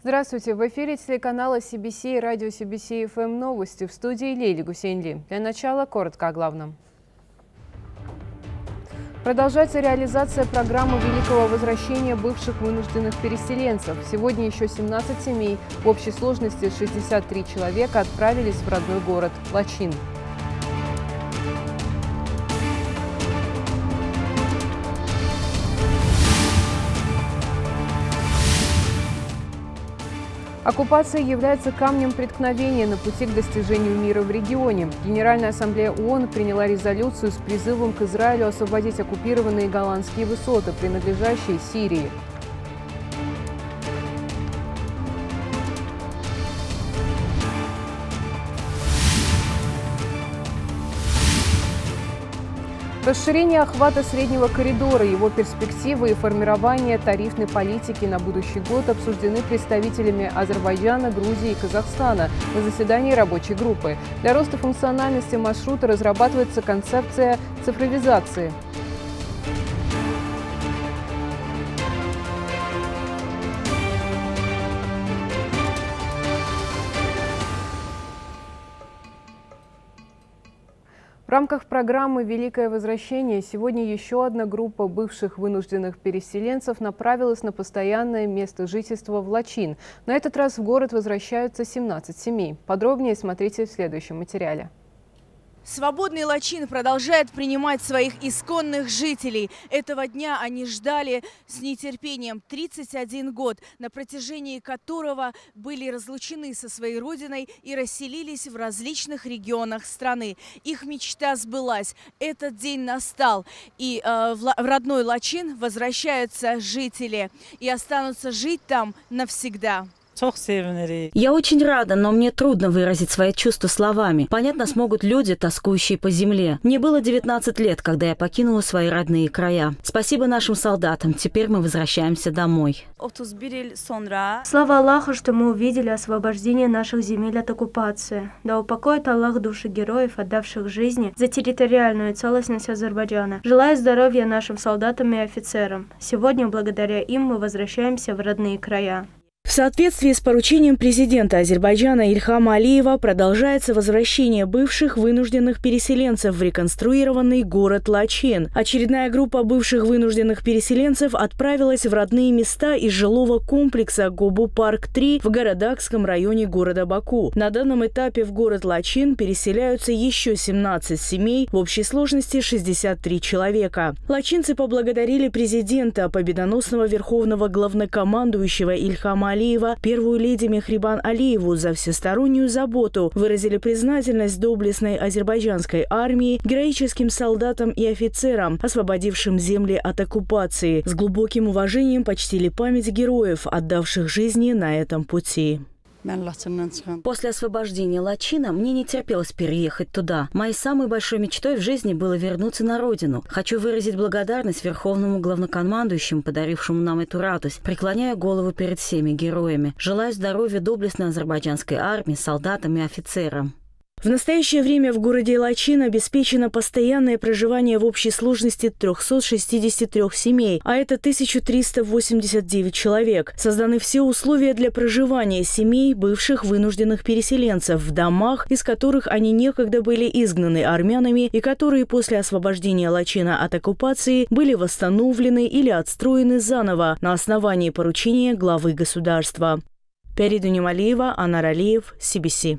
Здравствуйте! В эфире телеканала CBC и радио CBC FM новости. В студии Лили Гусейнли. Для начала коротко о главном. Продолжается реализация программы Великого возвращения бывших вынужденных переселенцев. Сегодня еще 17 семей, в общей сложности 63 человека, отправились в родной город Лачин. Оккупация является камнем преткновения на пути к достижению мира в регионе. Генеральная ассамблея ООН приняла резолюцию с призывом к Израилю освободить оккупированные голландские высоты, принадлежащие Сирии. Расширение охвата среднего коридора, его перспективы и формирование тарифной политики на будущий год обсуждены представителями Азербайджана, Грузии и Казахстана на заседании рабочей группы. Для роста функциональности маршрута разрабатывается концепция цифровизации. В рамках программы «Великое возвращение» сегодня еще одна группа бывших вынужденных переселенцев направилась на постоянное место жительства в Лачин. На этот раз в город возвращаются 17 семей. Подробнее смотрите в следующем материале. Свободный Лачин продолжает принимать своих исконных жителей. Этого дня они ждали с нетерпением 31 год, на протяжении которого были разлучены со своей родиной и расселились в различных регионах страны. Их мечта сбылась. Этот день настал. И в родной Лачин возвращаются жители и останутся жить там навсегда. Я очень рада, но мне трудно выразить свои чувства словами. Понятно смогут люди, тоскующие по земле. Мне было 19 лет, когда я покинула свои родные края. Спасибо нашим солдатам. Теперь мы возвращаемся домой. Слава Аллаху, что мы увидели освобождение наших земель от оккупации. Да упокоит Аллах души героев, отдавших жизни за территориальную целостность Азербайджана. Желаю здоровья нашим солдатам и офицерам. Сегодня, благодаря им, мы возвращаемся в родные края. В соответствии с поручением президента Азербайджана Ильхама Алиева продолжается возвращение бывших вынужденных переселенцев в реконструированный город Лачин. Очередная группа бывших вынужденных переселенцев отправилась в родные места из жилого комплекса Гобу-Парк-3 в Городакском районе города Баку. На данном этапе в город Лачин переселяются еще 17 семей, в общей сложности 63 человека. Лачинцы поблагодарили президента, победоносного верховного главнокомандующего Ильхама Алиева, первую леди Мехрибан Алиеву за всестороннюю заботу, выразили признательность доблестной азербайджанской армии, героическим солдатам и офицерам, освободившим земли от оккупации. С глубоким уважением почтили память героев, отдавших жизни на этом пути. После освобождения Лачина мне не терпелось переехать туда. Моей самой большой мечтой в жизни было вернуться на родину. Хочу выразить благодарность верховному главнокомандующему, подарившему нам эту радость. Преклоняю голову перед всеми героями. Желаю здоровья доблестной азербайджанской армии, солдатам и офицерам. В настоящее время в городе Лачин обеспечено постоянное проживание в общей сложности 363 семей, а это 1389 человек. Созданы все условия для проживания семей бывших вынужденных переселенцев в домах, из которых они некогда были изгнаны армянами и которые после освобождения Лачина от оккупации были восстановлены или отстроены заново на основании поручения главы государства. Передуним Алиева, Анар Алиев, CBC.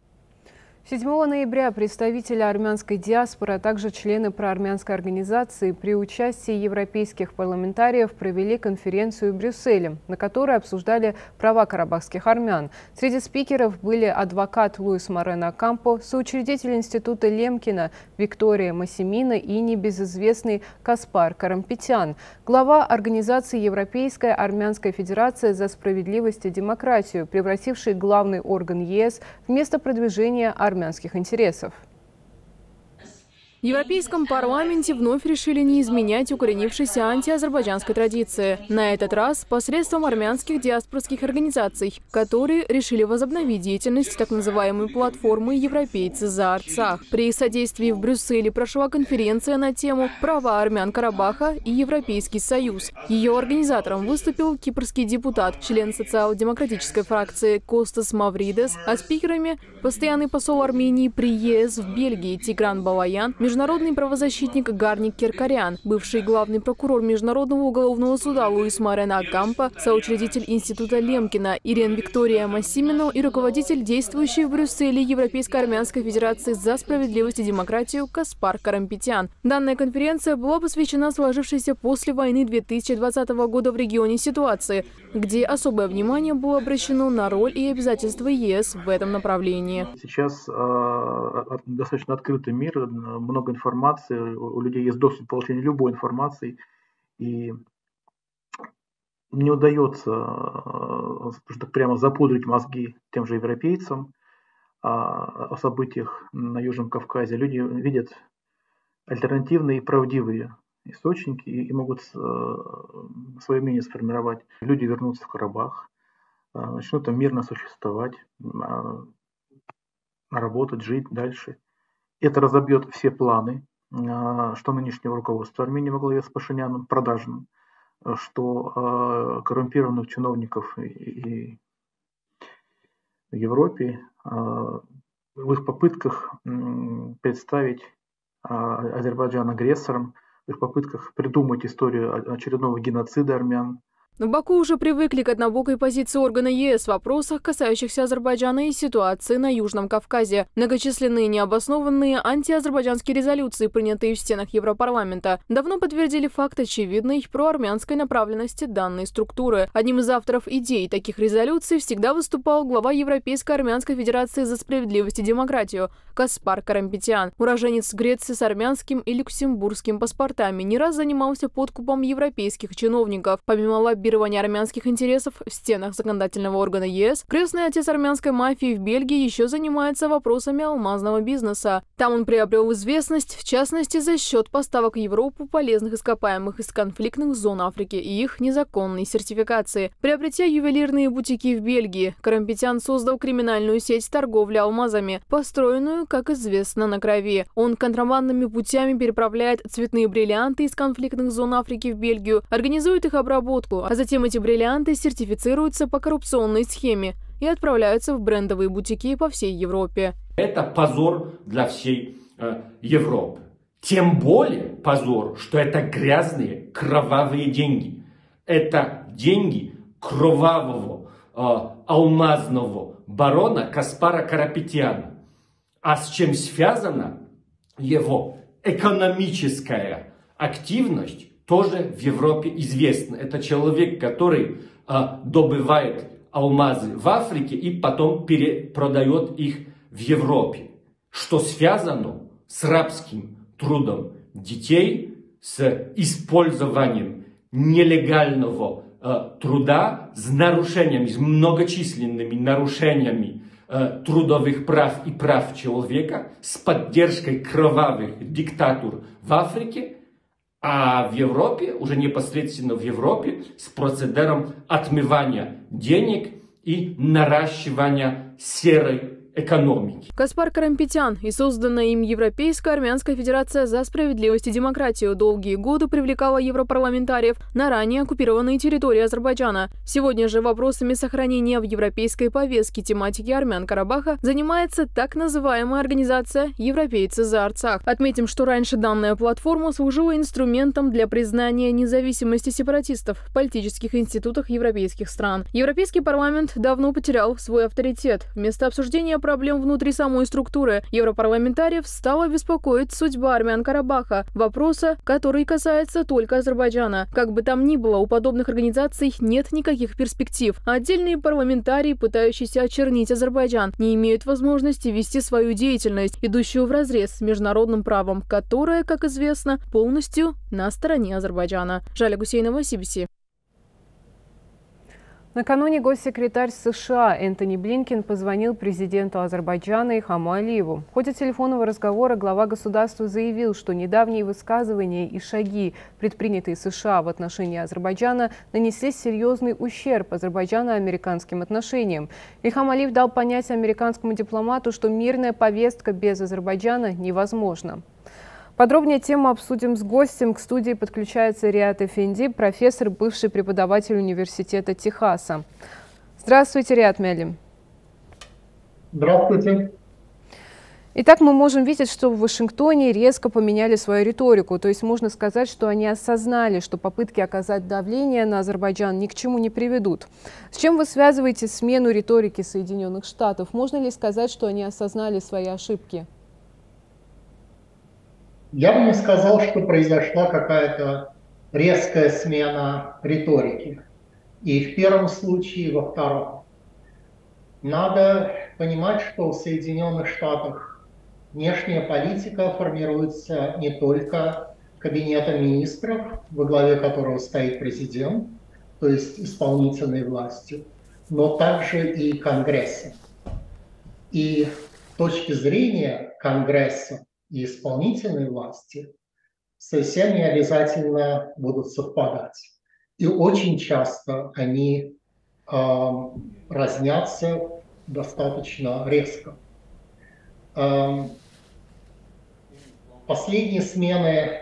7 ноября представители армянской диаспоры, а также члены проармянской организации при участии европейских парламентариев провели конференцию в Брюсселе, на которой обсуждали права карабахских армян. Среди спикеров были адвокат Луис Морено Кампо, соучредитель института Лемкина Виктория Масимина и небезызвестный Каспар Карампетян, глава организации Европейская армянская федерация за справедливость и демократию, превративший главный орган ЕС в место продвижения армянских интересов. В Европейском парламенте вновь решили не изменять укоренившейся антиазербайджанской традиции. На этот раз посредством армянских диаспорских организаций, которые решили возобновить деятельность так называемой платформы «Европейцы за Арцах». При содействии в Брюсселе прошла конференция на тему «Права армян Карабаха и Европейский Союз». Ее организатором выступил кипрский депутат, член социал-демократической фракции Костас Мавридес, а спикерами – постоянный посол Армении при ЕС в Бельгии Тигран Балаян, международный правозащитник Гарник Керкарян, бывший главный прокурор Международного уголовного суда Луис Морено Окампо, соучредитель Института Лемкина Ирен Виктория Массимино и руководитель действующей в Брюсселе Европейской армянской федерации за справедливость и демократию Каспар Карампетян. Данная конференция была посвящена сложившейся после войны 2020 года в регионе ситуации, где особое внимание было обращено на роль и обязательства ЕС в этом направлении. Сейчас достаточно открытый мир, много информации, у людей есть доступ к получению любой информации, и не удается прямо запудрить мозги тем же европейцам о событиях на Южном Кавказе. Люди видят альтернативные и правдивые источники и могут свое мнение сформировать. Люди вернутся в Карабах, начнут там мирно существовать, работать, жить дальше. Это разобьет все планы, что нынешнего руководства Армении во главе с Пашиняном, продажным, что коррумпированных чиновников и в Европе в их попытках представить Азербайджан агрессором, в их попытках придумать историю очередного геноцида армян. В Баку уже привыкли к однобокой позиции органа ЕС в вопросах, касающихся Азербайджана и ситуации на Южном Кавказе. Многочисленные необоснованные антиазербайджанские резолюции, принятые в стенах Европарламента, давно подтвердили факт очевидной проармянской направленности данной структуры. Одним из авторов идей таких резолюций всегда выступал глава Европейской армянской федерации за справедливость и демократию Каспар Карампетян. Уроженец Греции с армянским и люксембургским паспортами не раз занимался подкупом европейских чиновников. Помимо лоббирования армянских интересов в стенах законодательного органа ЕС, крестный отец армянской мафии в Бельгии еще занимается вопросами алмазного бизнеса. Там он приобрел известность, в частности, за счет поставок в Европу полезных ископаемых из конфликтных зон Африки и их незаконной сертификации. Приобретя ювелирные бутики в Бельгии, Карампетян создал криминальную сеть торговли алмазами, построенную, как известно, на крови. Он контрабандными путями переправляет цветные бриллианты из конфликтных зон Африки в Бельгию, организует их обработку, а затем эти бриллианты сертифицируются по коррупционной схеме и отправляются в брендовые бутики по всей Европе. Это позор для всей Европы. Тем более позор, что это грязные, кровавые деньги. Это деньги кровавого алмазного барона Каспара Карапетяна. А с чем связана его экономическая активность, тоже в Европе известно. Это человек, который добывает алмазы в Африке и потом перепродает их в Европе. Что связано с рабским трудом детей, с использованием нелегального труда, с нарушениями, с многочисленными нарушениями трудовых прав и прав человека, с поддержкой кровавых диктатур в Африке, а в Европе, уже непосредственно в Европе, с процедуром отмывания денег и наращивания серой экономики. Каспар Карампетян и созданная им Европейская армянская федерация за справедливость и демократию долгие годы привлекала европарламентариев на ранее оккупированные территории Азербайджана. Сегодня же вопросами сохранения в европейской повестке тематики армян Карабаха занимается так называемая организация «Европейцы за Арцах». Отметим, что раньше данная платформа служила инструментом для признания независимости сепаратистов в политических институтах европейских стран. Европейский парламент давно потерял свой авторитет. Вместо обсуждения проблем внутри самой структуры европарламентариев стала беспокоить судьба армян Карабаха, вопроса, который касается только Азербайджана. Как бы там ни было, у подобных организаций нет никаких перспектив. А отдельные парламентарии, пытающиеся очернить Азербайджан, не имеют возможности вести свою деятельность, идущую вразрез с международным правом, которое, как известно, полностью на стороне Азербайджана. Жаля Гусейнова, CBC. Накануне госсекретарь США Энтони Блинкен позвонил президенту Азербайджана Ильхаму Алиеву. В ходе телефонного разговора глава государства заявил, что недавние высказывания и шаги, предпринятые США в отношении Азербайджана, нанесли серьезный ущерб азербайджано-американским отношениям. Ильхам Алиев дал понять американскому дипломату, что мирная повестка без Азербайджана невозможна. Подробнее тему обсудим с гостем. К студии подключается Риат Эфенди, профессор, бывший преподаватель университета Техаса. Здравствуйте, Риат Мелим. Здравствуйте. Итак, мы можем видеть, что в Вашингтоне резко поменяли свою риторику. То есть можно сказать, что они осознали, что попытки оказать давление на Азербайджан ни к чему не приведут. С чем вы связываете смену риторики Соединенных Штатов? Можно ли сказать, что они осознали свои ошибки? Я бы не сказал, что произошла какая-то резкая смена риторики. И в первом случае, и во втором. Надо понимать, что в Соединенных Штатах внешняя политика формируется не только кабинетом министров, во главе которого стоит президент, то есть исполнительной властью, но также и Конгрессом. И с точки зрения Конгресса и исполнительной власти совсем не обязательно будут совпадать. И очень часто они разнятся достаточно резко. Последние смены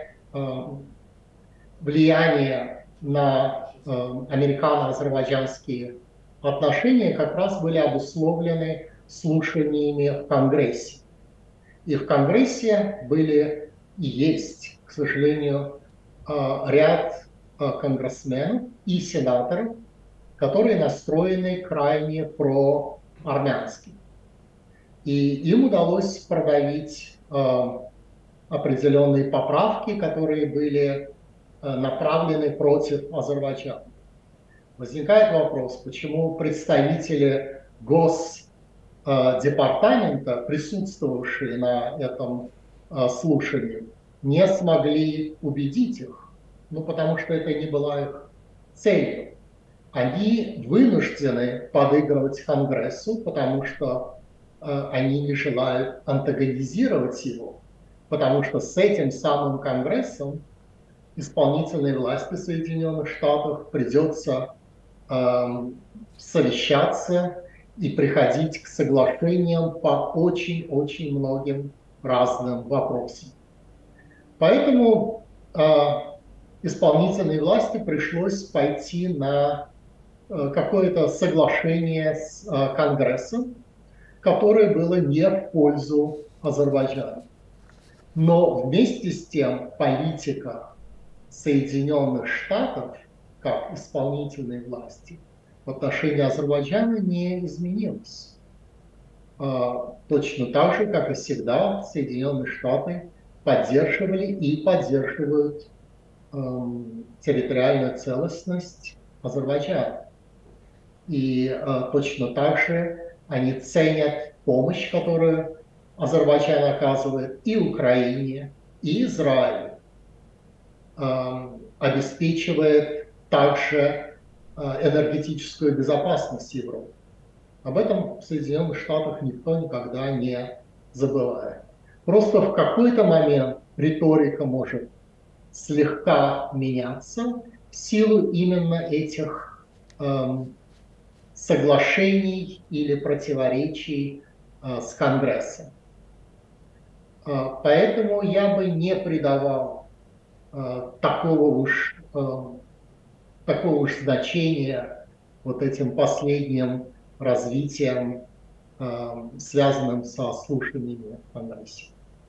влияния на американо-азербайджанские отношения как раз были обусловлены слушаниями в Конгрессе. И в Конгрессе были и есть, к сожалению, ряд конгрессменов и сенаторов, которые настроены крайне проармянски. И им удалось продавить определенные поправки, которые были направлены против Азербайджана. Возникает вопрос, почему представители Госдепартамента, присутствовавшие на этом слушании, не смогли убедить их, потому что это не была их целью. Они вынуждены подыгрывать Конгрессу, потому что они не желают антагонизировать его, потому что с этим самым Конгрессом исполнительной власти Соединенных Штатов придется совещаться и приходить к соглашениям по очень-очень многим разным вопросам. Поэтому исполнительной власти пришлось пойти на какое-то соглашение с Конгрессом, которое было не в пользу Азербайджана. Но вместе с тем политика Соединенных Штатов, как исполнительной власти, в отношении Азербайджана не изменилась. Точно так же, как и всегда, Соединенные Штаты поддерживали и поддерживают территориальную целостность Азербайджана. И точно так же они ценят помощь, которую Азербайджан оказывает и Украине, и Израилю, обеспечивает также энергетическую безопасность Европы. Об этом в Соединенных Штатах никто никогда не забывает. Просто в какой-то момент риторика может слегка меняться в силу именно этих соглашений или противоречий с Конгрессом. Поэтому я бы не придавал такого уж значения вот этим последним развитием, связанным со слушаниями в Конгрессе.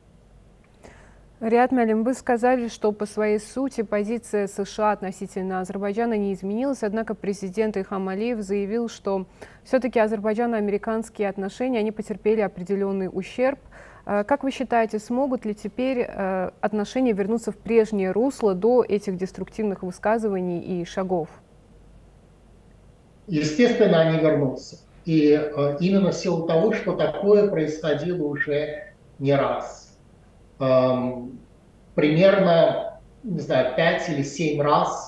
Риат Мелим, вы сказали, что по своей сути позиция США относительно Азербайджана не изменилась, однако президент Ильхам Алиев заявил, что все-таки азербайджано-американские отношения, они потерпели определенный ущерб. Как вы считаете, смогут ли теперь отношения вернуться в прежнее русло до этих деструктивных высказываний и шагов? Естественно, они вернутся. И именно в силу того, что такое происходило уже не раз. Примерно, не знаю, 5 или 7 раз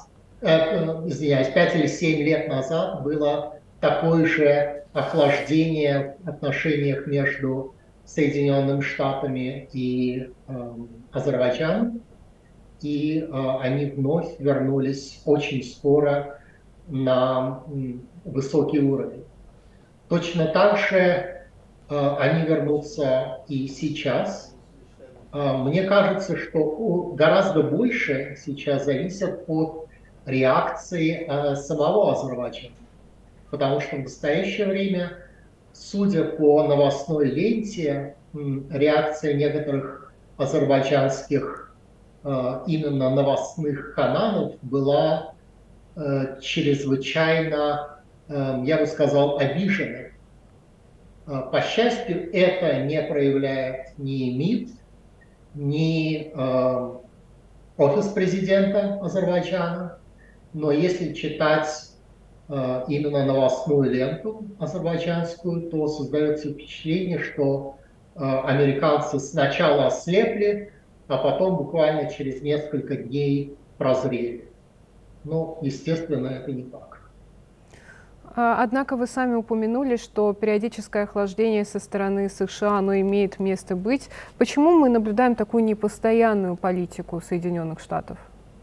извиняюсь, 5 или 7 лет назад было такое же охлаждение в отношениях между Соединенными Штатами и Азербайджаном, и они вновь вернулись очень скоро на высокий уровень. Точно так же они вернутся и сейчас. Мне кажется, что гораздо больше сейчас зависит от реакции самого Азербайджана. Потому что в настоящее время, судя по новостной ленте, реакция некоторых азербайджанских именно новостных каналов была чрезвычайно, я бы сказал, обиженной. По счастью, это не проявляет ни МИД, ни офис президента Азербайджана, но если читать именно новостную ленту азербайджанскую, то создается впечатление, что американцы сначала ослепли, а потом буквально через несколько дней прозрели. Но, естественно, это не так. Однако вы сами упомянули, что периодическое охлаждение со стороны США, оно имеет место быть. Почему мы наблюдаем такую непостоянную политику Соединенных Штатов?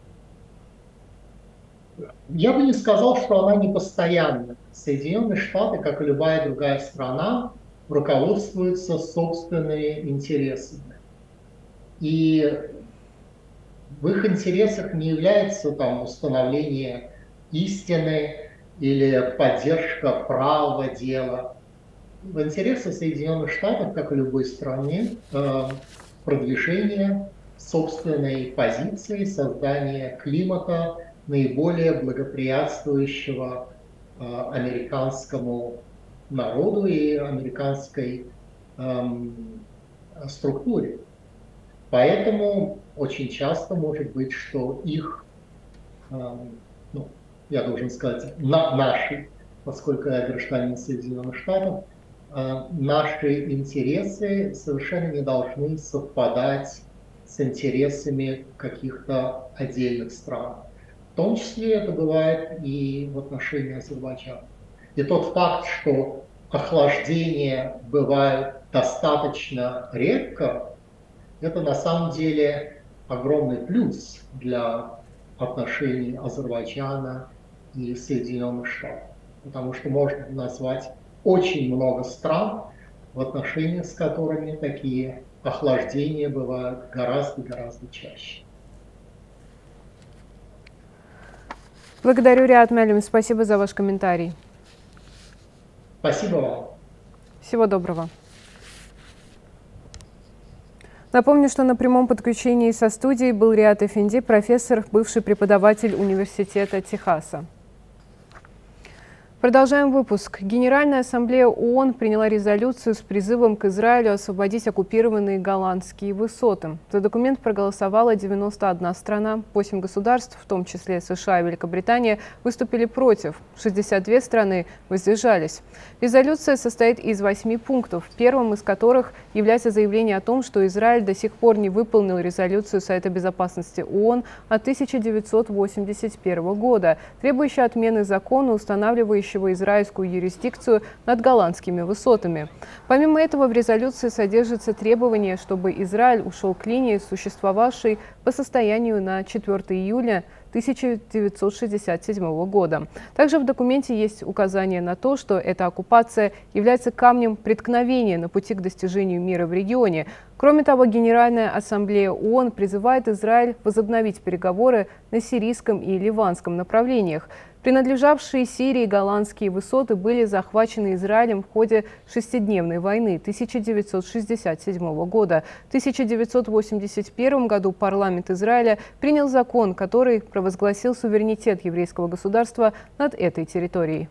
Я бы не сказал, что она непостоянна. Соединенные Штаты, как и любая другая страна, руководствуются собственными интересами. И в их интересах не является установление истины или поддержка правого дела. В интересах Соединенных Штатов, как и любой страны, продвижение собственной позиции, создание климата, наиболее благоприятствующего американскому народу и американской структуре. Поэтому очень часто может быть, что их, я должен сказать, наши, поскольку я гражданин Соединенных Штатов, наши интересы совершенно не должны совпадать с интересами каких-то отдельных стран. В том числе это бывает и в отношении Азербайджана. И тот факт, что охлаждения бывают достаточно редко, это на самом деле огромный плюс для отношений Азербайджана и Соединенных Штатов. Потому что можно назвать очень много стран, в отношениях с которыми такие охлаждения бывают гораздо-гораздо чаще. Благодарю, Риат Мэлим. Спасибо за ваш комментарий. Спасибо вам. Всего доброго. Напомню, что на прямом подключении со студией был Риат Эфенди, профессор, бывший преподаватель Университета Техаса. Продолжаем выпуск. Генеральная ассамблея ООН приняла резолюцию с призывом к Израилю освободить оккупированные голландские высоты. За документ проголосовала 91 страна. 8 государств, в том числе США и Великобритания, выступили против. 62 страны воздержались. Резолюция состоит из 8 пунктов, первым из которых является заявление о том, что Израиль до сих пор не выполнил резолюцию Совета безопасности ООН от 1981 года, требующую отмены закона, устанавливающего израильскую юрисдикцию над голландскими высотами. Помимо этого, в резолюции содержится требование, чтобы Израиль ушел к линии, существовавшей по состоянию на 4 июля 1967 года. Также в документе есть указание на то, что эта оккупация является камнем преткновения на пути к достижению мира в регионе. Кроме того, Генеральная ассамблея ООН призывает Израиль возобновить переговоры на сирийском и ливанском направлениях. Принадлежавшие Сирии голландские высоты были захвачены Израилем в ходе шестидневной войны 1967 года. В 1981 году парламент Израиля принял закон, который провозгласил суверенитет еврейского государства над этой территорией.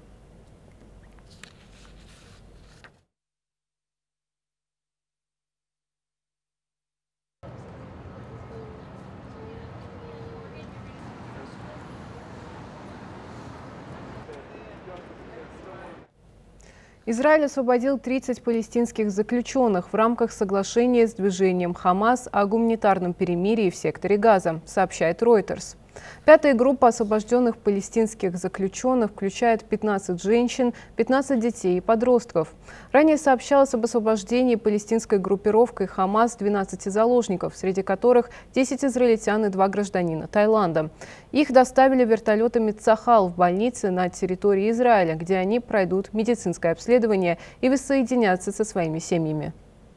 Израиль освободил 30 палестинских заключенных в рамках соглашения с движением Хамас о гуманитарном перемирии в секторе Газа, сообщает Reuters. Пятая группа освобожденных палестинских заключенных включает 15 женщин, 15 детей и подростков. Ранее сообщалось об освобождении палестинской группировкой «Хамас» 12 заложников, среди которых 10 израильтян и 2 гражданина Таиланда. Их доставили вертолетами «Цахал» в больнице на территории Израиля, где они пройдут медицинское обследование и воссоединятся со своими семьями.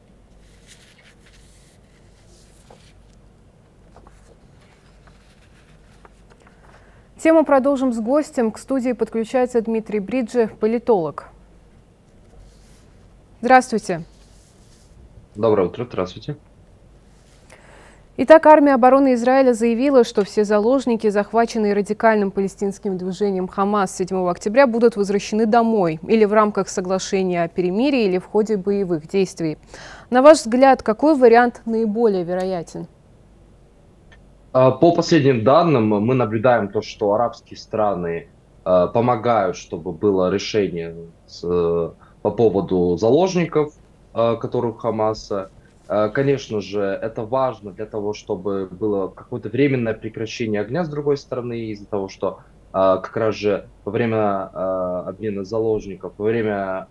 Тему продолжим с гостем. К студии подключается Дмитрий Бриджи, политолог. Здравствуйте. Доброе утро, здравствуйте. Итак, армия обороны Израиля заявила, что все заложники, захваченные радикальным палестинским движением «Хамас» 7 октября, будут возвращены домой или в рамках соглашения о перемирии, или в ходе боевых действий. На ваш взгляд, какой вариант наиболее вероятен? По последним данным, мы наблюдаем то, что арабские страны помогают, чтобы было решение по поводу заложников, которые у Хамаса. Конечно же, это важно для того, чтобы было какое-то временное прекращение огня с другой стороны, из-за того, что как раз же во время обмена заложников, во время,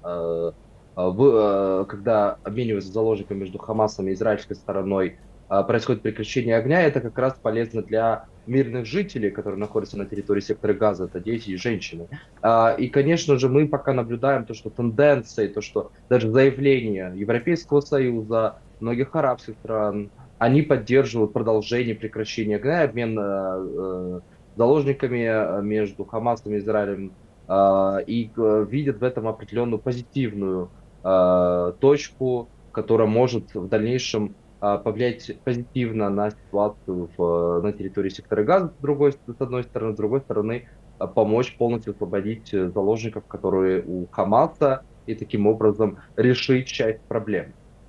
когда обмениваются заложниками между Хамасом и израильской стороной, происходит прекращение огня, это как раз полезно для мирных жителей, которые находятся на территории сектора Газа, это дети и женщины. И, конечно же, мы пока наблюдаем то, что тенденции, то, что даже заявления Европейского Союза, многих арабских стран, они поддерживают продолжение прекращения огня, обмен заложниками между Хамасом и Израилем, и видят в этом определенную позитивную точку, которая может в дальнейшем повлиять позитивно на ситуацию на территории сектора Газа, с одной стороны, с другой стороны, помочь полностью освободить заложников, которые у Хамаса, и таким образом решить часть проблем.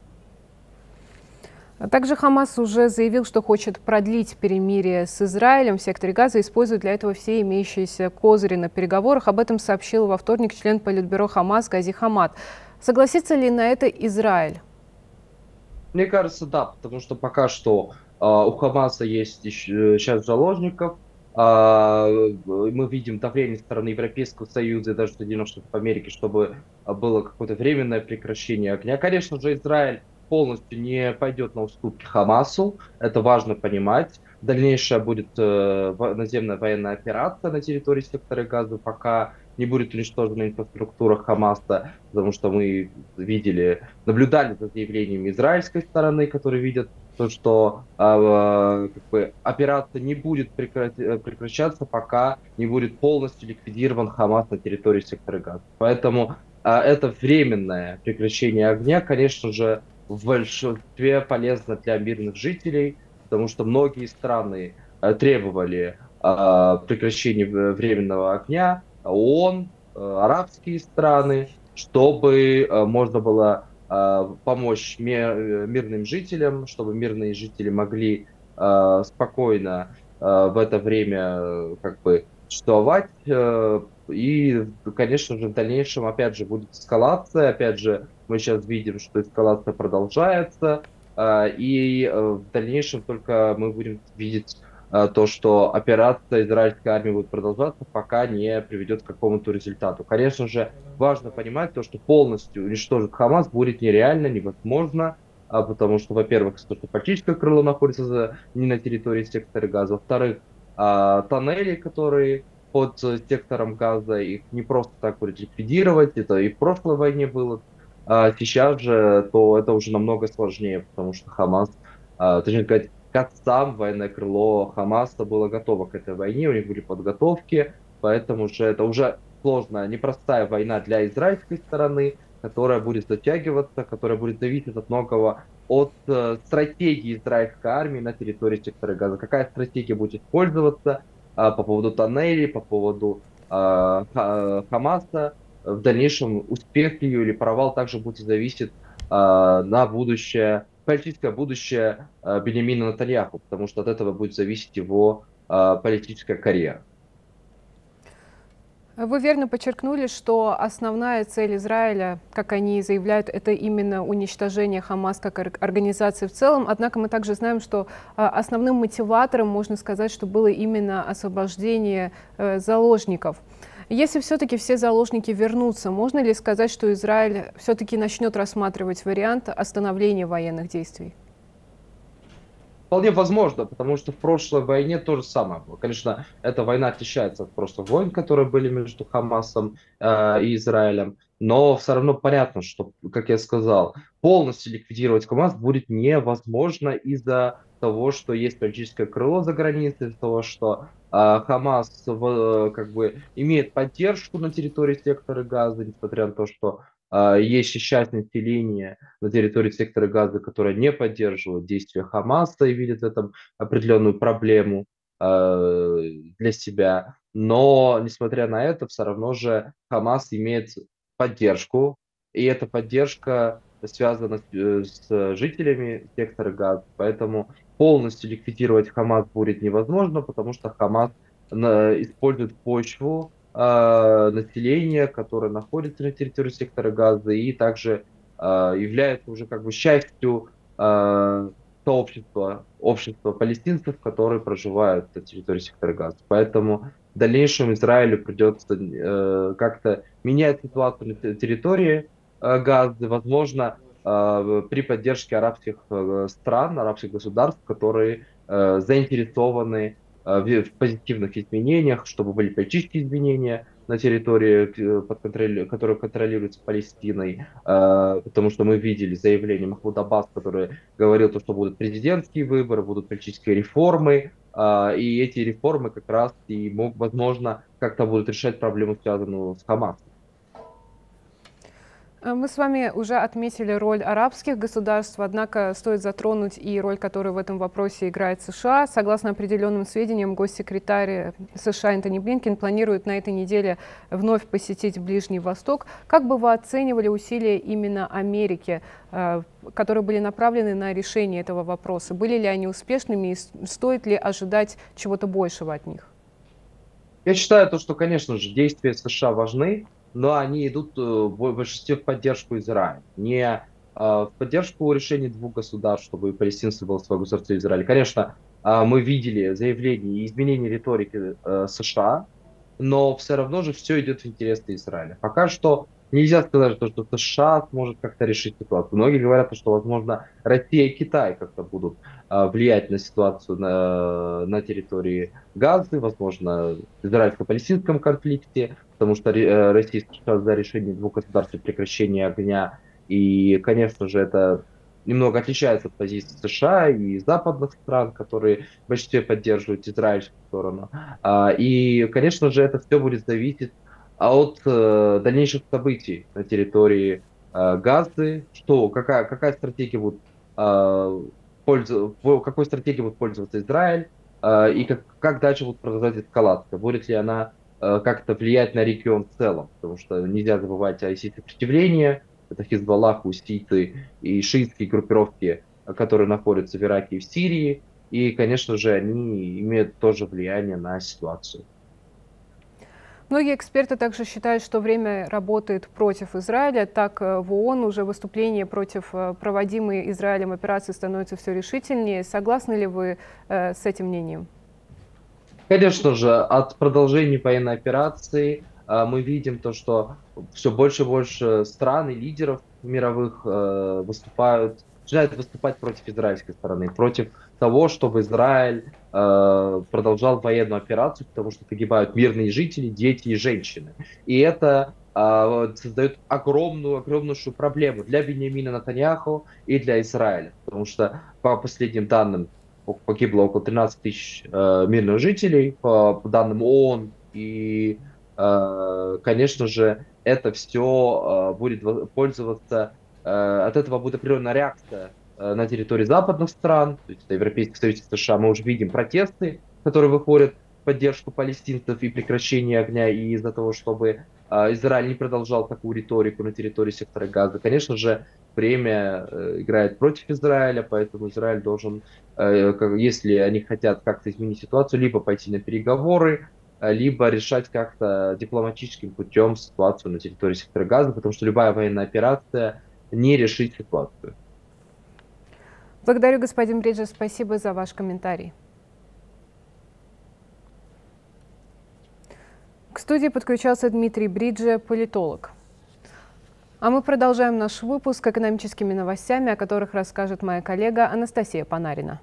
Также Хамас уже заявил, что хочет продлить перемирие с Израилем в секторе Газа, используя для этого все имеющиеся козыри на переговорах. Об этом сообщил во вторник член Политбюро Хамас Гази Хамад. Согласится ли на это Израиль? Мне кажется, да, потому что пока что у Хамаса есть сейчас заложников. Мы видим давление со стороны Европейского Союза и даже Соединенных Штатов Америки, чтобы было какое-то временное прекращение огня. Конечно же, Израиль полностью не пойдет на уступки Хамасу, это важно понимать. Дальнейшая будет наземная военная операция на территории сектора Газа, пока не будет уничтожена инфраструктура Хамаса, потому что мы наблюдали за заявлениями израильской стороны, которые видят то, что операция не будет прекращаться, пока не будет полностью ликвидирован Хамас на территории сектора Газа. Поэтому это временное прекращение огня, конечно же, в большинстве полезно для мирных жителей, потому что многие страны требовали прекращения временного огня, ООН, арабские страны, чтобы можно было помочь мирным жителям, чтобы мирные жители могли спокойно в это время существовать. И, конечно же, в дальнейшем, опять же, будет эскалация. Опять же, мы сейчас видим, что эскалация продолжается. И в дальнейшем только мы будем видеть то, что операция израильской армии будет продолжаться, пока не приведет к какому-то результату. Конечно же, важно понимать то, что полностью уничтожить Хамас будет нереально, невозможно, потому что, во-первых, политическое крыло находится не на территории сектора Газа, во-вторых, тоннели, которые под сектором Газа, их не просто так будет ликвидировать, это и в прошлой войне было, сейчас же, то это уже намного сложнее, потому что Хамас, точнее сказать, Кассам, военное крыло Хамаса было готово к этой войне, у них были подготовки, поэтому же это уже сложная, непростая война для израильской стороны, которая будет затягиваться, которая будет зависеть от многого от стратегии израильской армии на территории сектора Газа. Какая стратегия будет использоваться по поводу тоннелей, по поводу Хамаса, в дальнейшем успех ее или провал также будет зависеть на будущее, политическое будущее Биньямина Нетаньяху, потому что от этого будет зависеть его политическая карьера. Вы верно подчеркнули, что основная цель Израиля, как они заявляют, это именно уничтожение Хамас как организации в целом. Однако мы также знаем, что основным мотиватором, можно сказать, что было именно освобождение заложников. Если все-таки все заложники вернутся, можно ли сказать, что Израиль все-таки начнет рассматривать вариант остановления военных действий? Вполне возможно, потому что в прошлой войне то же самое было. Конечно, эта война отличается от прошлых войн, которые были между Хамасом и Израилем, но все равно понятно, что, как я сказал, полностью ликвидировать Хамас будет невозможно из-за того, что есть политическое крыло за границей, из-за того, что Хамас как бы имеет поддержку на территории сектора Газа, несмотря на то, что есть часть населения на территории сектора Газа, которая не поддерживает действия Хамаса и видит в этом определенную проблему для себя. Но, несмотря на это, все равно же Хамас имеет поддержку, и эта поддержка связана с жителями сектора Газа. Поэтому полностью ликвидировать Хамас будет невозможно, потому что Хамас использует почву населения, которое находится на территории сектора Газа и также является уже как бы частью общества палестинцев, которые проживают на территории сектора Газа. Поэтому в дальнейшем Израилю придется как-то менять ситуацию на территории Газы, возможно, при поддержке арабских стран, арабских государств, которые заинтересованы в позитивных изменениях, чтобы были политические изменения на территории, которая контролируется Палестиной, потому что мы видели заявление Махмуда Аббаса, который говорил, что будут президентские выборы, будут политические реформы, и эти реформы как раз и, возможно, как-то будут решать проблему, связанную с Хамасом. Мы с вами уже отметили роль арабских государств, однако стоит затронуть и роль, которую в этом вопросе играет США. Согласно определенным сведениям, госсекретарь США Энтони Блинкен планирует на этой неделе вновь посетить Ближний Восток. Как бы вы оценивали усилия именно Америки, которые были направлены на решение этого вопроса? Были ли они успешными и стоит ли ожидать чего-то большего от них? Я считаю, что, конечно же, действия США важны, но они идут в большинстве в поддержку Израиля. Не в поддержку решения двух государств, чтобы палестинцы было свое государство Израиль. Конечно, мы видели заявления и изменения риторики США, но все равно же все идет в интересы Израиля. Пока что нельзя сказать, что США сможет как-то решить ситуацию. Многие говорят, что, возможно, Россия и Китай как-то будут влиять на ситуацию на территории Газы, возможно, в израильско-палестинском конфликте, потому что Россия сейчас за решение двух государств и прекращение огня. И, конечно же, это немного отличается от позиции США и западных стран, которые в большинстве поддерживают израильскую сторону. И, конечно же, это все будет зависеть от дальнейших событий на территории Газы, какая стратегия будет какой стратегией будет пользоваться Израиль, и как дальше будет продолжать эскалация. Будет ли она как-то влиять на регион в целом, потому что нельзя забывать о силе сопротивления, это Хизбаллах, хуситы и шиитские группировки, которые находятся в Ираке и в Сирии, и, конечно же, они имеют тоже влияние на ситуацию. Многие эксперты также считают, что время работает против Израиля. Так, в ООН уже выступления против проводимой Израилем операции становятся все решительнее. Согласны ли вы с этим мнением? Конечно же, от продолжения военной операции мы видим то, что все больше и больше стран и лидеров мировых начинают выступать против израильской стороны, против того, чтобы Израиль продолжал военную операцию, потому что погибают мирные жители, дети и женщины. И это создает огромнейшую проблему для Биньямина Нетаньяху и для Израиля, потому что по последним данным погибло около 13 тысяч мирных жителей, по данным ООН, и, конечно же, это все будет пользоваться, от этого будет определенная реакция на территории западных стран, то есть это Европейский Союз и США. Мы уже видим протесты, которые выходят в поддержку палестинцев и прекращение огня, и из-за того, чтобы Израиль не продолжал такую риторику на территории сектора Газа. Конечно же, время играет против Израиля, поэтому Израиль должен, если они хотят как-то изменить ситуацию, либо пойти на переговоры, либо решать как-то дипломатическим путем ситуацию на территории сектора Газа, потому что любая военная операция не решит ситуацию. Благодарю, господин Бриджес, спасибо за ваш комментарий. К студии подключался Дмитрий Бриджи, политолог. А мы продолжаем наш выпуск экономическими новостями, о которых расскажет моя коллега Анастасия Панарина.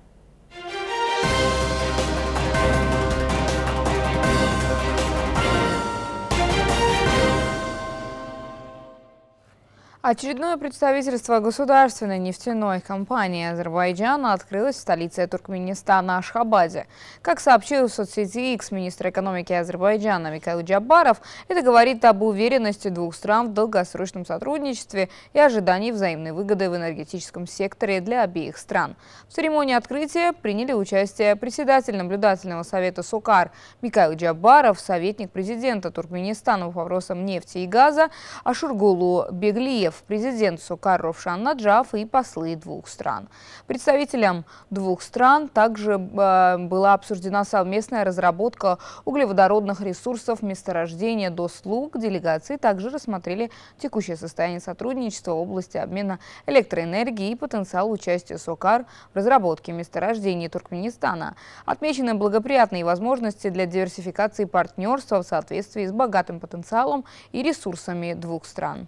Очередное представительство государственной нефтяной компании Азербайджана открылось в столице Туркменистана Ашхабаде. Как сообщил в соцсети X министр экономики Азербайджана Микаил Джабаров, это говорит об уверенности двух стран в долгосрочном сотрудничестве и ожидании взаимной выгоды в энергетическом секторе для обеих стран. В церемонии открытия приняли участие председатель наблюдательного совета СОКАР Микаил Джабаров, советник президента Туркменистана по вопросам нефти и газа Ашургулу Беглиев, президент СОКАР Ровшан Наджаф и послы двух стран. Представителям двух стран также была обсуждена совместная разработка углеводородных ресурсов месторождения Дослуг. Делегации также рассмотрели текущее состояние сотрудничества в области обмена электроэнергии и потенциал участия СОКАР в разработке месторождений Туркменистана. Отмечены благоприятные возможности для диверсификации партнерства в соответствии с богатым потенциалом и ресурсами двух стран.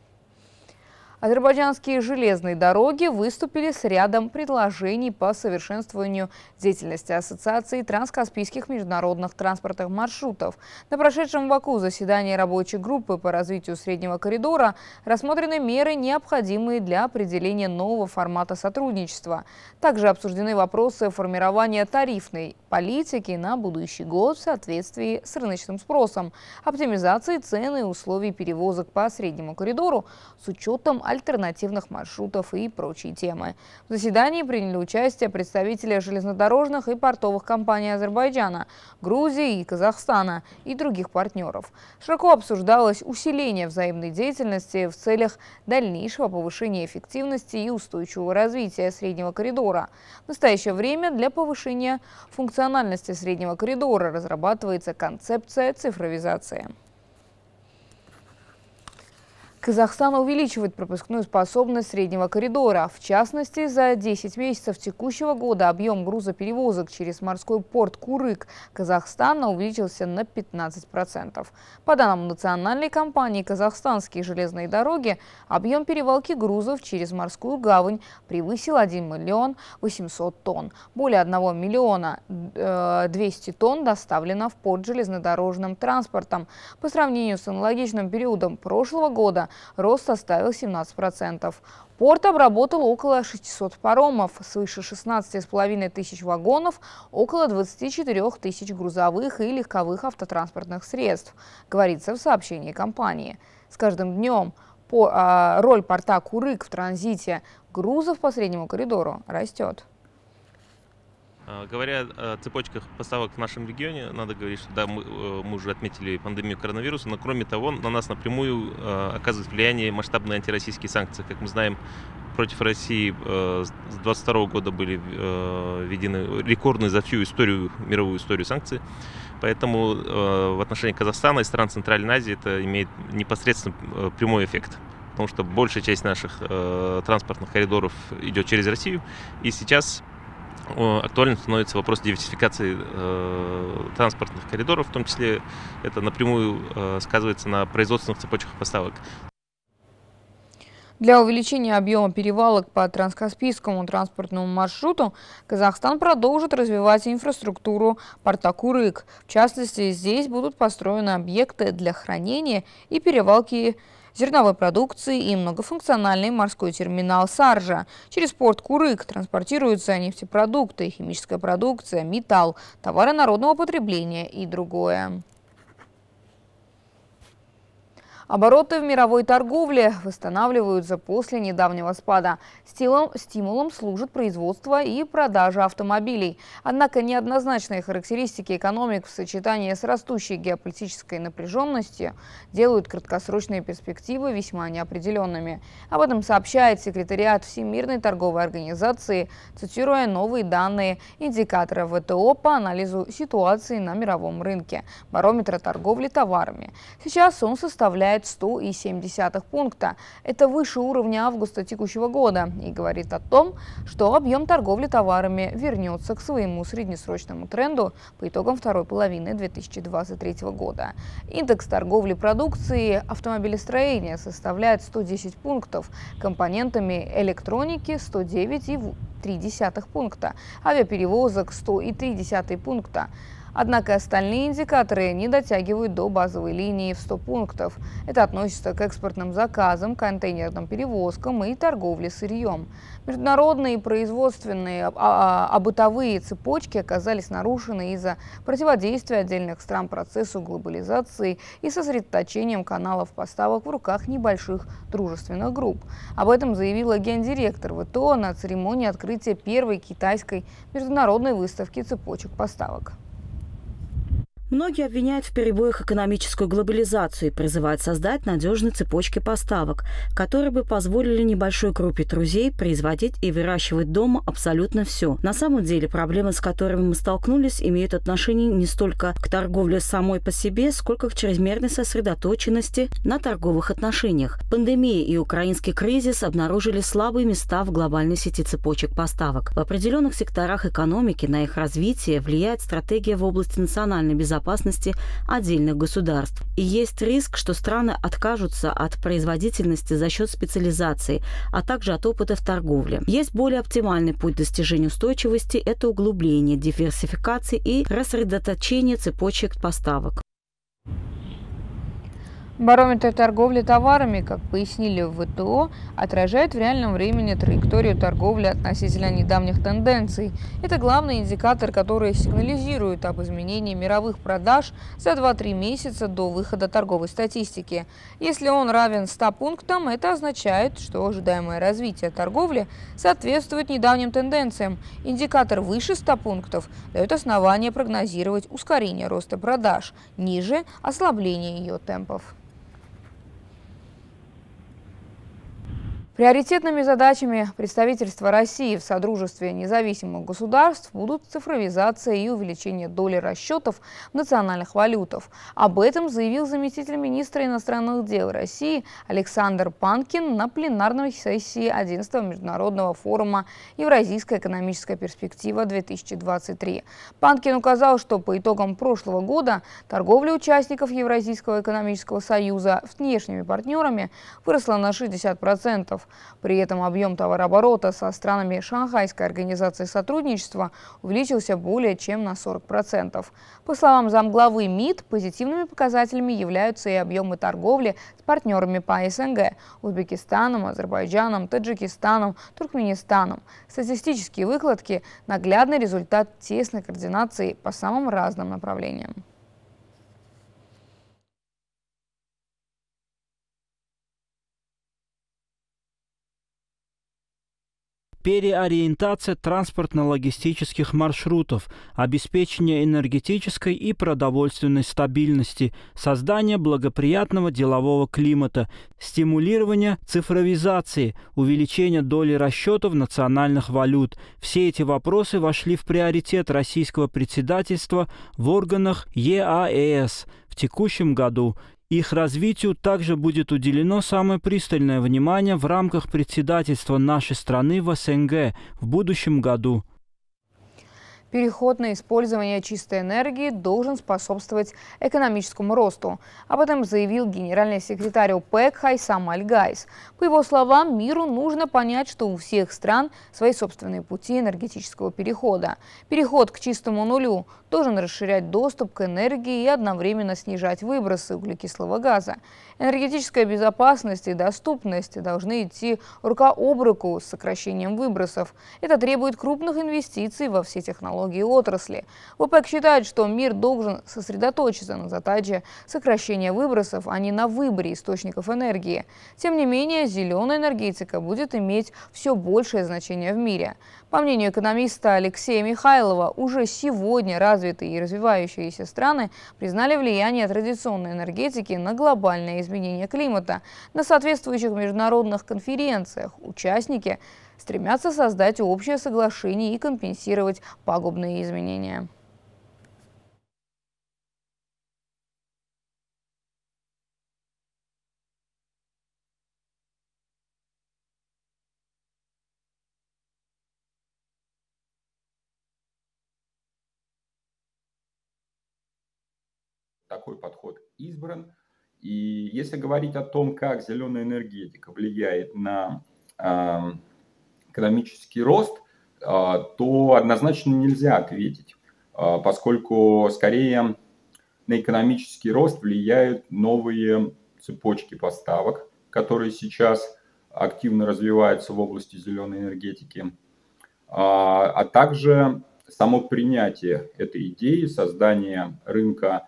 Азербайджанские железные дороги выступили с рядом предложений по совершенствованию деятельности Ассоциации транскаспийских международных транспортных маршрутов. На прошедшем в Баку заседании рабочей группы по развитию среднего коридора рассмотрены меры, необходимые для определения нового формата сотрудничества. Также обсуждены вопросы формирования тарифной политики на будущий год в соответствии с рыночным спросом, оптимизации цен и условий перевозок по среднему коридору с учетом альтернативных маршрутов и прочие темы. В заседании приняли участие представители железнодорожных и портовых компаний Азербайджана, Грузии и Казахстана и других партнеров. Широко обсуждалось усиление взаимной деятельности в целях дальнейшего повышения эффективности и устойчивого развития среднего коридора. В настоящее время для повышения функциональности среднего коридора разрабатывается концепция цифровизации. Казахстан увеличивает пропускную способность среднего коридора. В частности, за 10 месяцев текущего года объем грузоперевозок через морской порт Курык Казахстана увеличился на 15%. По данным национальной компании «Казахстанские железные дороги», объем перевалки грузов через морскую гавань превысил 1 миллион 800 тонн. Более 1 миллиона 200 тонн доставлено в порт железнодорожным транспортом. По сравнению с аналогичным периодом прошлого года рост составил 17%. Порт обработал около 600 паромов, свыше 16,5 тысяч вагонов, около 24 тысяч грузовых и легковых автотранспортных средств, говорится в сообщении компании. С каждым днем роль порта Курык в транзите грузов по среднему коридору растет. Говоря о цепочках поставок в нашем регионе, надо говорить, что да, мы уже отметили пандемию коронавируса, но кроме того, на нас напрямую оказывает влияние масштабные антироссийские санкции. Как мы знаем, против России с 2022 года были введены рекордные за всю историю, мировую историю санкций. Поэтому в отношении Казахстана и стран Центральной Азии это имеет непосредственно прямой эффект. Потому что большая часть наших транспортных коридоров идет через Россию. И сейчас актуальным становится вопрос диверсификации транспортных коридоров, в том числе это напрямую сказывается на производственных цепочках поставок. Для увеличения объема перевалок по транскаспийскому транспортному маршруту Казахстан продолжит развивать инфраструктуру порта Курык. В частности, здесь будут построены объекты для хранения и перевалки зерновой продукции и многофункциональный морской терминал Саржа. Через порт Курык транспортируются нефтепродукты, химическая продукция, металл, товары народного потребления и другое. Обороты в мировой торговле восстанавливаются после недавнего спада. Стимулом служит производство и продажа автомобилей. Однако неоднозначные характеристики экономик в сочетании с растущей геополитической напряженностью делают краткосрочные перспективы весьма неопределенными. Об этом сообщает секретариат Всемирной торговой организации, цитируя новые данные индикатора ВТО по анализу ситуации на мировом рынке, барометра торговли товарами. Сейчас он составляет 100,7 пункта. Это выше уровня августа текущего года и говорит о том, что объем торговли товарами вернется к своему среднесрочному тренду по итогам второй половины 2023 года. Индекс торговли продукции автомобилестроения составляет 110 пунктов, компонентами электроники 109,3 пункта, авиаперевозок 100,3 пункта. Однако остальные индикаторы не дотягивают до базовой линии в 100 пунктов. Это относится к экспортным заказам, контейнерным перевозкам и торговле сырьем. Международные производственные, бытовые цепочки оказались нарушены из-за противодействия отдельных стран процессу глобализации и сосредоточением каналов поставок в руках небольших дружественных групп. Об этом заявила гендиректор ВТО на церемонии открытия первой китайской международной выставки цепочек поставок. Многие обвиняют в перебоях экономическую глобализацию и призывают создать надежные цепочки поставок, которые бы позволили небольшой группе друзей производить и выращивать дома абсолютно все. На самом деле проблемы, с которыми мы столкнулись, имеют отношение не столько к торговле самой по себе, сколько к чрезмерной сосредоточенности на торговых отношениях. Пандемия и украинский кризис обнаружили слабые места в глобальной сети цепочек поставок. В определенных секторах экономики на их развитие влияет стратегия в области национальной безопасности отдельных государств. И есть риск, что страны откажутся от производительности за счет специализации, а также от опыта в торговле. Есть более оптимальный путь достижения устойчивости – это углубление, диверсификации и рассредоточение цепочек поставок. Барометр торговли товарами, как пояснили в ВТО, отражает в реальном времени траекторию торговли относительно недавних тенденций. Это главный индикатор, который сигнализирует об изменении мировых продаж за 2-3 месяца до выхода торговой статистики. Если он равен 100 пунктам, это означает, что ожидаемое развитие торговли соответствует недавним тенденциям. Индикатор выше 100 пунктов дает основание прогнозировать ускорение роста продаж, ниже – ослабление ее темпов. Приоритетными задачами представительства России в Содружестве независимых государств будут цифровизация и увеличение доли расчетов в национальных валютах. Об этом заявил заместитель министра иностранных дел России Александр Панкин на пленарной сессии 11-го международного форума «Евразийская экономическая перспектива-2023». Панкин указал, что по итогам прошлого года торговля участников Евразийского экономического союза с внешними партнерами выросла на 60%. При этом объем товарооборота со странами Шанхайской организации сотрудничества увеличился более чем на 40%. По словам замглавы МИД, позитивными показателями являются и объемы торговли с партнерами по СНГ – Узбекистаном, Азербайджаном, Таджикистаном, Туркменистаном. Статистические выкладки – наглядный результат тесной координации по самым разным направлениям. Переориентация транспортно-логистических маршрутов, обеспечение энергетической и продовольственной стабильности, создание благоприятного делового климата, стимулирование цифровизации, увеличение доли расчетов национальных валют. Все эти вопросы вошли в приоритет российского председательства в органах ЕАЭС в текущем году. Их развитию также будет уделено самое пристальное внимание в рамках председательства нашей страны в СНГ в будущем году. Переход на использование чистой энергии должен способствовать экономическому росту. Об этом заявил генеральный секретарь ОПЕК Хайсам Аль-Гайс. По его словам, миру нужно понять, что у всех стран свои собственные пути энергетического перехода. Переход к чистому нулю должен расширять доступ к энергии и одновременно снижать выбросы углекислого газа. Энергетическая безопасность и доступность должны идти рука об руку с сокращением выбросов. Это требует крупных инвестиций во все технологии технологий отрасли. ОПЕК считает, что мир должен сосредоточиться на задаче сокращения выбросов, а не на выборе источников энергии. Тем не менее, зеленая энергетика будет иметь все большее значение в мире. По мнению экономиста Алексея Михайлова, уже сегодня развитые и развивающиеся страны признали влияние традиционной энергетики на глобальное изменение климата. На соответствующих международных конференциях участники стремятся создать общее соглашение и компенсировать пагубные изменения. Такой подход избран. И если говорить о том, как зеленая энергетика влияет на экономический рост, то однозначно нельзя ответить, поскольку скорее на экономический рост влияют новые цепочки поставок, которые сейчас активно развиваются в области зеленой энергетики, а также само принятие этой идеи, создание рынка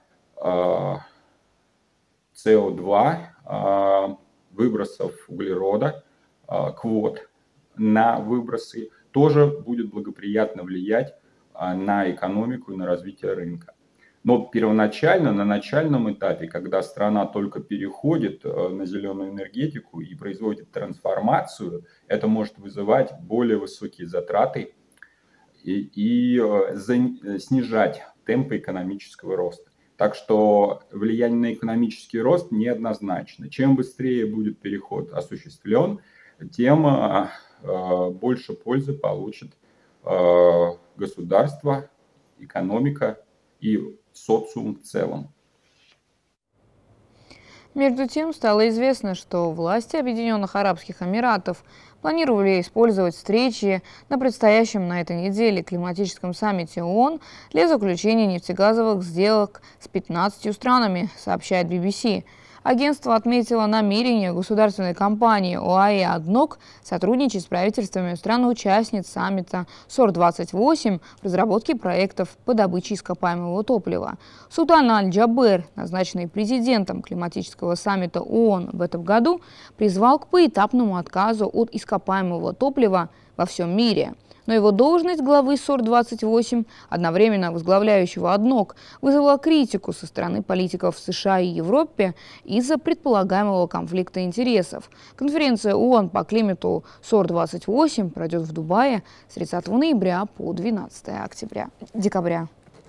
СО2, выбросов углерода, квот на выбросы, тоже будет благоприятно влиять на экономику и на развитие рынка. Но первоначально, на начальном этапе, когда страна только переходит на зеленую энергетику и производит трансформацию, это может вызывать более высокие затраты и снижать темпы экономического роста. Так что влияние на экономический рост неоднозначно. Чем быстрее будет переход осуществлен, тем больше пользы получит государство, экономика и социум в целом. Между тем, стало известно, что власти Объединенных Арабских Эмиратов планировали использовать встречи на предстоящем на этой неделе климатическом саммите ООН для заключения нефтегазовых сделок с 15 странами, сообщает BBC. Агентство отметило намерение государственной компании ОАЭ «Аднок» сотрудничать с правительствами стран-участниц саммита СОР-28 в разработке проектов по добыче ископаемого топлива. Султан Аль-Джабер, назначенный президентом климатического саммита ООН в этом году, призвал к поэтапному отказу от ископаемого топлива во всем мире. Но его должность главы СОР-28, одновременно возглавляющего «Аднок», вызвала критику со стороны политиков США и Европы из-за предполагаемого конфликта интересов. Конференция ООН по климату СОР-28 пройдет в Дубае с 30 ноября по 12 декабря.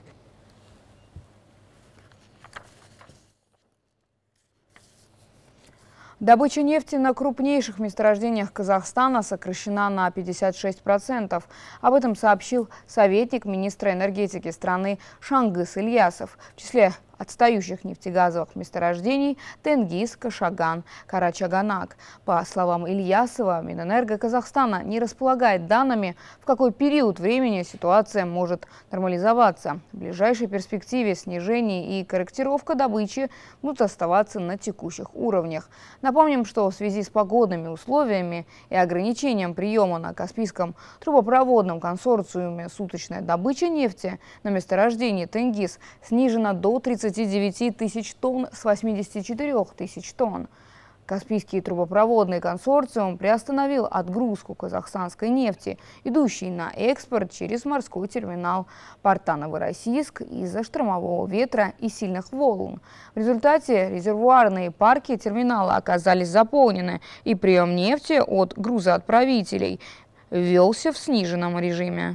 Добыча нефти на крупнейших месторождениях Казахстана сокращена на 56%. Об этом сообщил советник министра энергетики страны Шангыс Ильясов. В числе отстающих нефтегазовых месторождений Тенгиз, Кашаган, Карачаганак. По словам Ильясова, Минэнерго Казахстана не располагает данными, в какой период времени ситуация может нормализоваться. В ближайшей перспективе снижение и корректировка добычи будут оставаться на текущих уровнях. Напомним, что в связи с погодными условиями и ограничением приема на Каспийском трубопроводном консорциуме суточная добыча нефти на месторождении Тенгиз снижена до 39 тысяч тонн с 84 тысяч тонн. Каспийский трубопроводный консорциум приостановил отгрузку казахстанской нефти, идущей на экспорт через морской терминал порта Новороссийск из-за штормового ветра и сильных волн. В результате резервуарные парки терминала оказались заполнены, и прием нефти от грузоотправителей велся в сниженном режиме.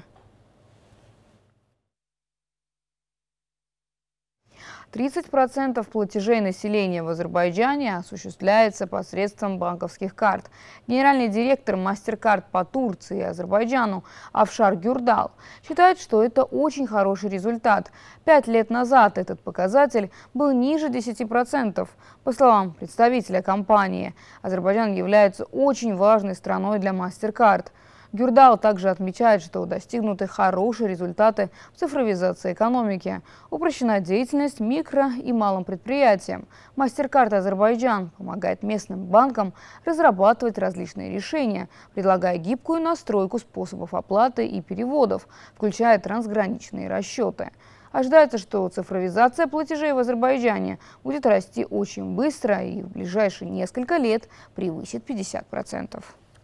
30% платежей населения в Азербайджане осуществляется посредством банковских карт. Генеральный директор MasterCard по Турции и Азербайджану Афшар Гюрдал считает, что это очень хороший результат. 5 лет назад этот показатель был ниже 10%. По словам представителя компании, Азербайджан является очень важной страной для MasterCard. Гюрдал также отмечает, что достигнуты хорошие результаты в цифровизации экономики. Упрощена деятельность микро- и малым предприятиям. MasterCard Азербайджан помогает местным банкам разрабатывать различные решения, предлагая гибкую настройку способов оплаты и переводов, включая трансграничные расчеты. Ожидается, что цифровизация платежей в Азербайджане будет расти очень быстро и в ближайшие несколько лет превысит 50%.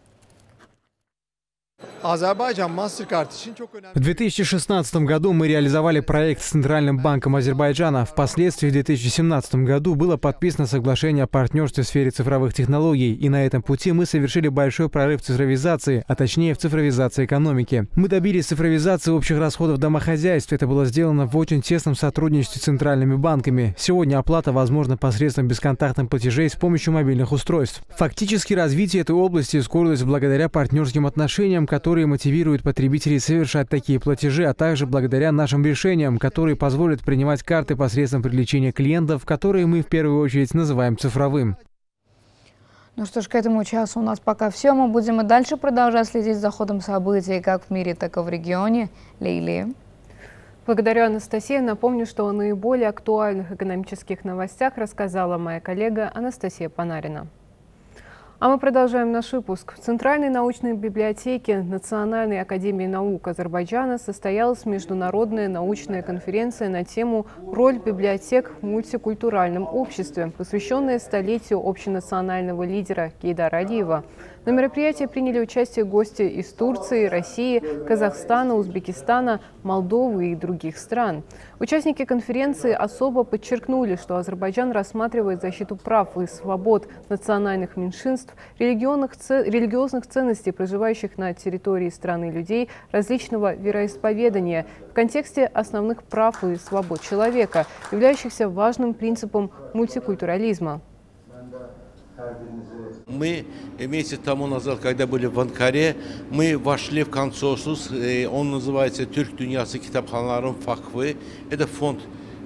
В 2016 году мы реализовали проект с Центральным банком Азербайджана. Впоследствии в 2017 году было подписано соглашение о партнерстве в сфере цифровых технологий. И на этом пути мы совершили большой прорыв в цифровизации, а точнее в цифровизации экономики. Мы добились цифровизации общих расходов домохозяйств. Это было сделано в очень тесном сотрудничестве с центральными банками. Сегодня оплата возможна посредством бесконтактных платежей с помощью мобильных устройств. Фактически развитие этой области ускорилось благодаря партнерским отношениям, которые мотивируют потребителей совершать такие платежи, а также благодаря нашим решениям, которые позволят принимать карты посредством привлечения клиентов, которые мы в первую очередь называем цифровым. Ну что ж, к этому часу у нас пока все. Мы будем и дальше продолжать следить за ходом событий как в мире, так и в регионе. Лейли. Благодарю, Анастасия. Напомню, что о наиболее актуальных экономических новостях рассказала моя коллега Анастасия Панарина. А мы продолжаем наш выпуск. В Центральной научной библиотеке Национальной академии наук Азербайджана состоялась международная научная конференция на тему «Роль библиотек в мультикультуральном обществе», посвященная столетию общенационального лидера Гейдара Алиева. На мероприятии приняли участие гости из Турции, России, Казахстана, Узбекистана, Молдовы и других стран. Участники конференции особо подчеркнули, что Азербайджан рассматривает защиту прав и свобод национальных меньшинств, религиозных ценностей, проживающих на территории страны людей различного вероисповедания, в контексте основных прав и свобод человека, являющихся важным принципом мультикультурализма. Мы месяц тому назад, когда были в Анкаре, мы вошли в консенсус, он называется «Türk Dünyası Kitapxanaların Vakfı». Это фонд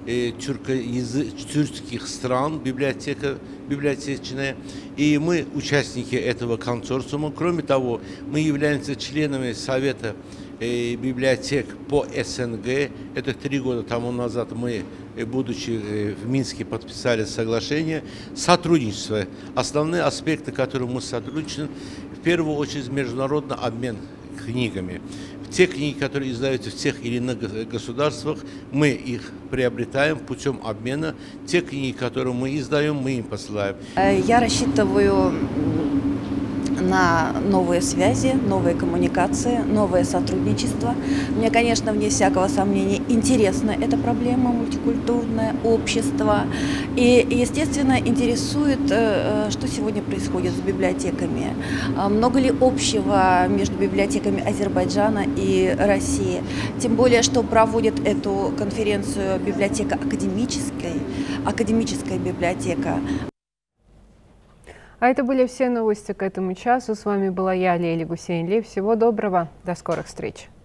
тюркских стран, библиотечная. И мы участники этого консорциума. Кроме того, мы являемся членами Совета библиотек по СНГ. Это 3 года тому назад мы, будучи в Минске, подписали соглашение. Сотрудничество. Основные аспекты, которые мы сотрудничаем, в первую очередь международный обмен книгами. Те книги, которые издаются в тех или иных государствах, мы их приобретаем путем обмена. Те книги, которые мы издаем, мы им посылаем. Я рассчитываю на новые связи, новые коммуникации, новое сотрудничество. Мне, конечно, вне всякого сомнения интересна эта проблема, мультикультурное общество. И, естественно, интересует, что сегодня происходит с библиотеками. Много ли общего между библиотеками Азербайджана и России? Тем более, что проводит эту конференцию библиотека академическая библиотека. А это были все новости к этому часу. С вами была я, Лейли Гусейнли. Всего доброго. До скорых встреч.